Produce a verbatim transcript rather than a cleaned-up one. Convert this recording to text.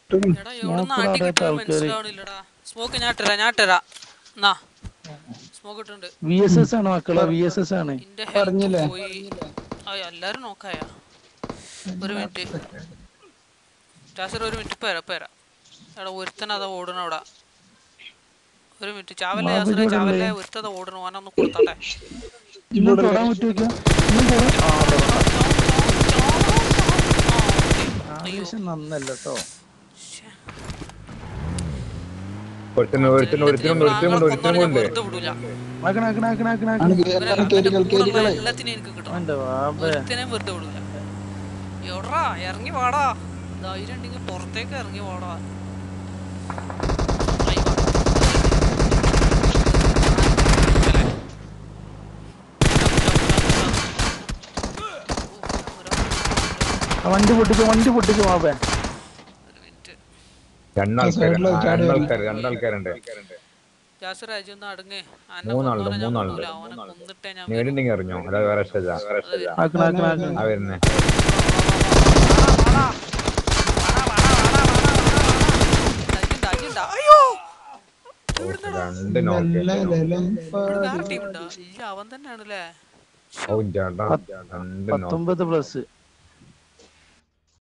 എടാ എവിടുന്ന് അടി കിട്ടുന്നത് മനസ്സിലാവണില്ലടാ. സ്മോക്ക് ഞാൻ ഇട്ടരാ ഞാൻ ഇട്ടരാ എന്നാ സ്മോക്ക് ഇട്ടുണ്ട്. വി എസ് എസ് ആണ് മക്കളെ, വി എസ് എസ് ആണ്. എന്റെ ഹെൽത്ത് പോയി. ആ എല്ലാരും നോക്കായ. ഒരു മിനിറ്റ് ടാസർ, ഒരു മിനിറ്റ് പേരാ പേരാ. എടാ ഒരുത്തന അതാ ഓടണ അവിടെ. ഒരു മിനിറ്റ് ചാവല്ലേ യാസറെ, ചാവല്ലേ, ഒരുത്തത ഓടണ. ഓനൊന്ന് കൊടുത്താട്ടെ. നന്നല്ലോ എവിടാ ഇറങ്ങി വാടാ, ധൈര്യം ഉണ്ടെങ്കിൽ പുറത്തേക്ക് ഇറങ്ങി വാടാ. വണ്ടി പൊട്ടിച്ചു, വണ്ടി പൊട്ടിച്ചു മാപ്പേ. രണ്ടാൾക്കാരുണ്ട്. അറിഞ്ഞോ അതാ വേറെ വരുന്നേ. അവൻ തന്നെയാണല്ലേ. പത്തൊമ്പത് പ്ലസ്